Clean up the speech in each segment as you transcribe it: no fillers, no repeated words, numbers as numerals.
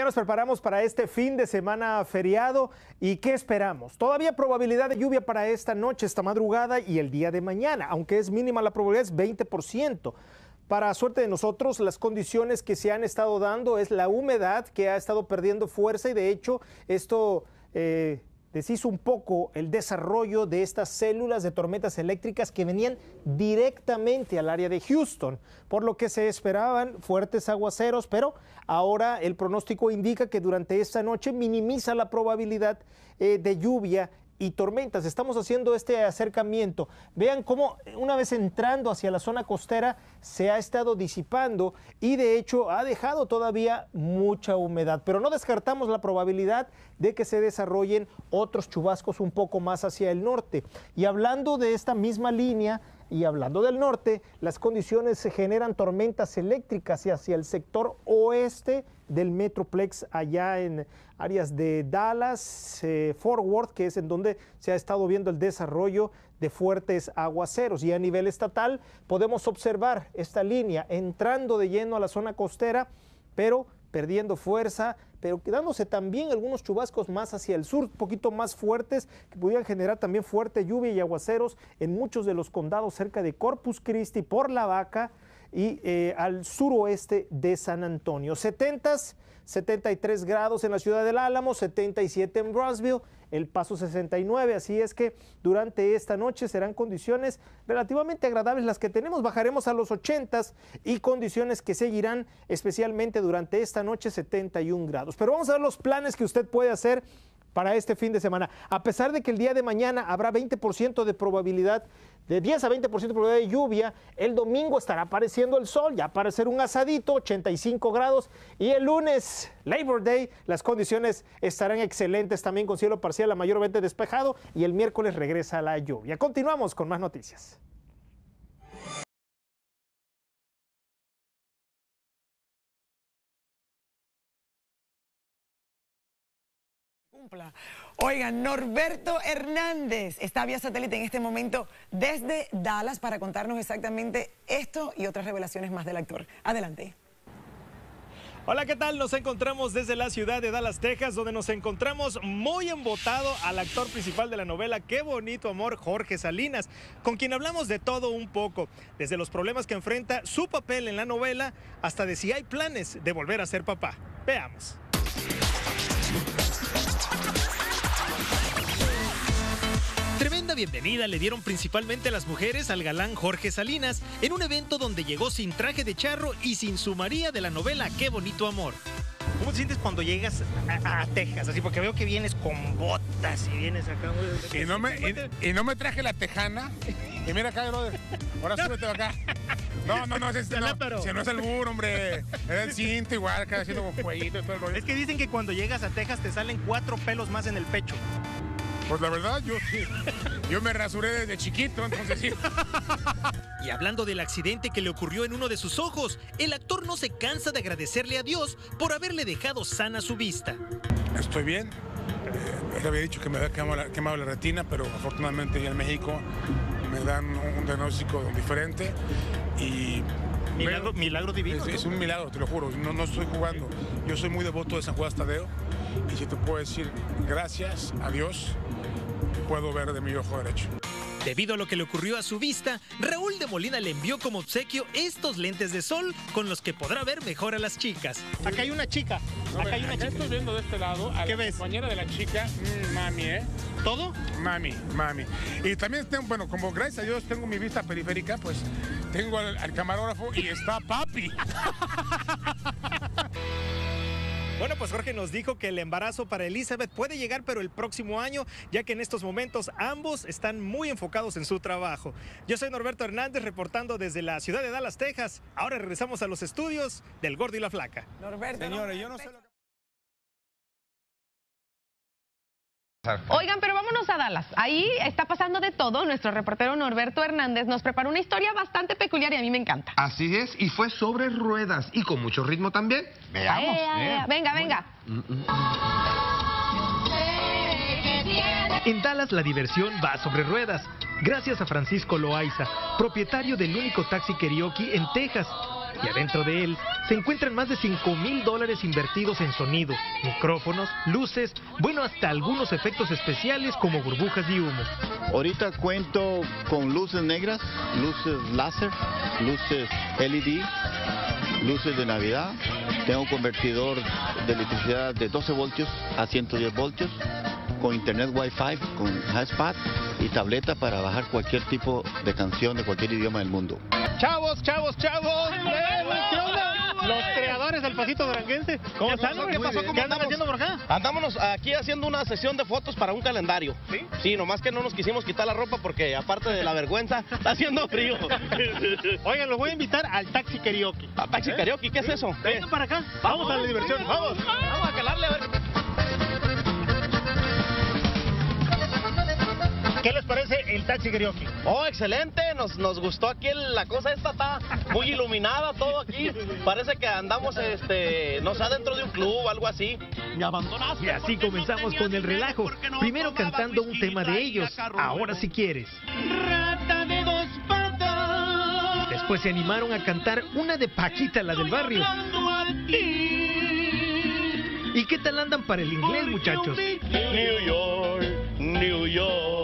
nos preparamos para este fin de semana feriado. ¿Y qué esperamos? Todavía probabilidad de lluvia para esta noche, esta madrugada y el día de mañana, aunque es mínima la probabilidad, es 20%. Para suerte de nosotros, las condiciones que se han estado dando es la humedad que ha estado perdiendo fuerza y de hecho esto deshizo un poco el desarrollo de estas células de tormentas eléctricas que venían directamente al área de Houston, por lo que se esperaban fuertes aguaceros, pero ahora el pronóstico indica que durante esta noche minimiza la probabilidad de lluvia y tormentas. Estamos haciendo este acercamiento. Vean cómo una vez entrando hacia la zona costera se ha estado disipando y de hecho ha dejado todavía mucha humedad, pero no descartamos la probabilidad de que se desarrollen otros chubascos un poco más hacia el norte. Y hablando de esta misma línea y hablando del norte, las condiciones se generan tormentas eléctricas hacia el sector oeste del Metroplex, allá en áreas de Dallas, Fort Worth, que es en donde se ha estado viendo el desarrollo de fuertes aguaceros. Y a nivel estatal podemos observar esta línea entrando de lleno a la zona costera, pero perdiendo fuerza, pero quedándose también algunos chubascos más hacia el sur, un poquito más fuertes, que pudieran generar también fuerte lluvia y aguaceros en muchos de los condados cerca de Corpus Christi, por La Vaca y al suroeste de San Antonio. 73 grados en la ciudad del Álamo, 77 en Brownsville, El Paso 69, así es que durante esta noche serán condiciones relativamente agradables las que tenemos, bajaremos a los 80s y condiciones que seguirán especialmente durante esta noche, 71 grados. Pero vamos a ver los planes que usted puede hacer para este fin de semana. A pesar de que el día de mañana habrá 20% de probabilidad, de 10 a 20% de probabilidad de lluvia, el domingo estará apareciendo el sol, ya aparecer un asadito, 85 grados, y el lunes, Labor Day, las condiciones estarán excelentes también con cielo parcial, mayormente despejado, y el miércoles regresa la lluvia. Continuamos con más noticias. Oigan, Norberto Hernández está vía satélite en este momento desde Dallas para contarnos exactamente esto y otras revelaciones más del actor. Adelante. Hola, ¿qué tal? Nos encontramos desde la ciudad de Dallas, Texas, donde nos encontramos muy embotado al actor principal de la novela Qué bonito amor, Jorge Salinas, con quien hablamos de todo un poco, desde los problemas que enfrenta, su papel en la novela, hasta de si hay planes de volver a ser papá. Veamos. Tremenda bienvenida le dieron principalmente las mujeres al galán Jorge Salinas en un evento donde llegó sin traje de charro y sin su María de la novela Qué bonito amor. ¿Cómo te sientes cuando llegas a Texas? Así, porque veo que vienes con botas y vienes acá. Y no me traje la tejana. Y mira acá, brother. Ahora súbete acá. No, si no es el burro, hombre. Es el cinto igual, acá haciendo fueguito y todo el rollo. Es que dicen que cuando llegas a Texas te salen 4 pelos más en el pecho. Pues la verdad, yo me rasuré desde chiquito, entonces sí. Y hablando del accidente que le ocurrió en uno de sus ojos, el actor no se cansa de agradecerle a Dios por haberle dejado sana su vista. Estoy bien. Él había dicho que me había quemado la retina, pero afortunadamente ya en México me dan un diagnóstico diferente y... Milagro divino. Es un milagro, te lo juro. No estoy jugando. Yo soy muy devoto de San Juan Tadeo. Y si te puedo decir gracias a Dios, puedo ver de mi ojo derecho. Debido a lo que le ocurrió a su vista, Raúl de Molina le envió como obsequio estos lentes de sol con los que podrá ver mejor a las chicas. Acá hay una chica. Acá estoy viendo de este lado a ¿Qué la ves? compañera de la chica, mami, ¿eh? ¿Todo? Mami. Y también tengo, bueno, como gracias a Dios tengo mi vista periférica, pues tengo al camarógrafo y está papi. Bueno, pues Jorge nos dijo que el embarazo para Elizabeth puede llegar, pero el próximo año, ya que en estos momentos ambos están muy enfocados en su trabajo. Yo soy Norberto Hernández, reportando desde la ciudad de Dallas, Texas. Ahora regresamos a los estudios del Gordo y la Flaca. Norberto, Señores, yo no sé lo que... Oigan, pero vámonos a Dallas. Ahí está pasando de todo. Nuestro reportero Norberto Hernández nos preparó una historia bastante peculiar y a mí me encanta. Así es, y fue sobre ruedas y con mucho ritmo también. Veamos. Venga. En Dallas la diversión va sobre ruedas, gracias a Francisco Loaiza, propietario del único taxi karaoke en Texas. y adentro de él se encuentran más de $5,000 invertidos en sonido, micrófonos, luces, bueno, hasta algunos efectos especiales como burbujas y humo. Ahorita cuento con luces negras, luces láser, luces LED, luces de Navidad. Tengo un convertidor de electricidad de 12 voltios a 110 voltios, con internet Wi-Fi, con hotspot y tableta para bajar cualquier tipo de canción de cualquier idioma del mundo. ¡Chavos, chavos, chavos! ¿Qué onda? Los creadores del pasito duranguense. ¿Cómo están? ¿Qué pasó? ¿Qué andan haciendo por acá? Andámonos aquí haciendo una sesión de fotos para un calendario. ¿Sí? Sí, nomás que no nos quisimos quitar la ropa porque aparte de la vergüenza, está haciendo frío. Oigan, los voy a invitar al Taxi Karaoke. ¿A Taxi Karaoke? ¿Qué es eso? Vengan para acá. Vamos a la diversión, vamos. Vamos a calarle a ver. ¿Qué les parece el Taxi Karaoke? Oh, excelente, nos gustó aquí la cosa esta, está muy iluminada todo aquí. Parece que andamos, no sé, dentro de un club, algo así. Me abandonaste. Y así comenzamos con el relajo. Primero cantando un tema de ellos, Ahora si quieres. Rata de dos patas. Después se animaron a cantar una de Paquita, la del barrio. ¿Y qué tal andan para el inglés, muchachos? New York, New York.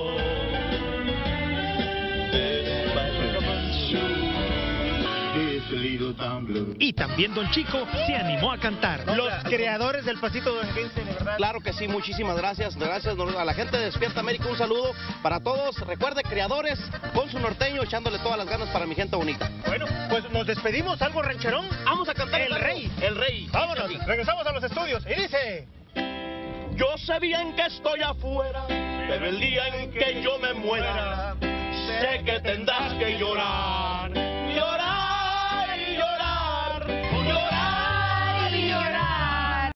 Y también Don Chico se animó a cantar. Los creadores del pasito duranguense, de verdad. Claro que sí, muchísimas gracias. Gracias a la gente de Despierta América, un saludo para todos. Recuerde, creadores, con su norteño, echándole todas las ganas para mi gente bonita. Bueno, pues nos despedimos, algo rancherón. Vamos a cantar El Rey. El Rey. Vámonos, regresamos a los estudios. Y dice... Yo sé bien que estoy afuera, pero el día en que yo me muera, sé que tendrás que llorar. Llorar y llorar, llorar y llorar.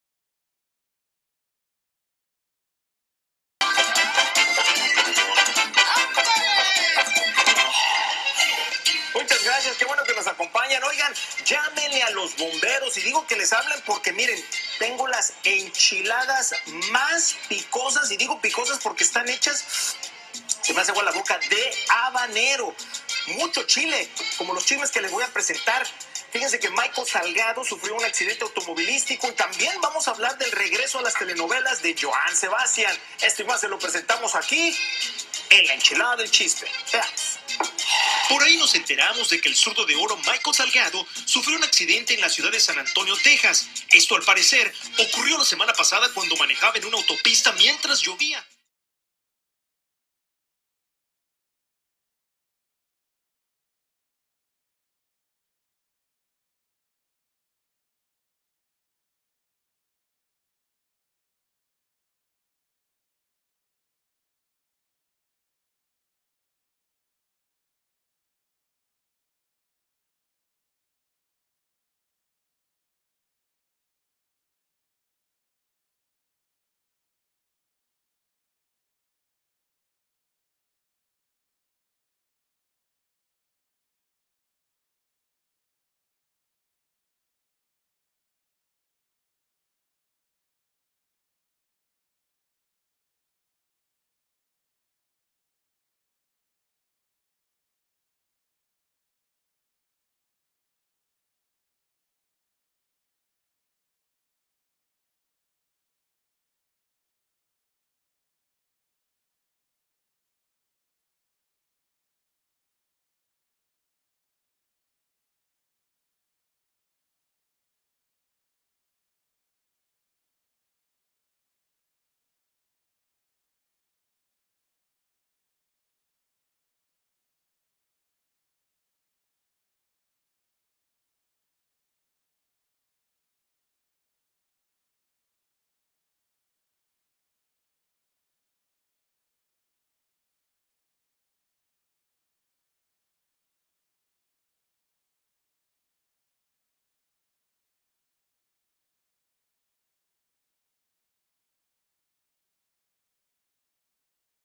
Muchas gracias, qué bueno que nos acompañan. Oigan, llámenle a los bomberos y digo que les hablen porque miren, tengo las enchiladas más picosas, y digo picosas porque están hechas, se me hace agua la boca, de habanero. Mucho chile, como los chiles que les voy a presentar. Fíjense que Michael Salgado sufrió un accidente automovilístico y también vamos a hablar del regreso a las telenovelas de Joan Sebastián. Esto y más se lo presentamos aquí en la enchilada del chisme. Veamos. Por ahí nos enteramos de que el zurdo de oro Michael Salgado sufrió un accidente en la ciudad de San Antonio, Texas. Esto, al parecer, ocurrió la semana pasada cuando manejaba en una autopista mientras llovía.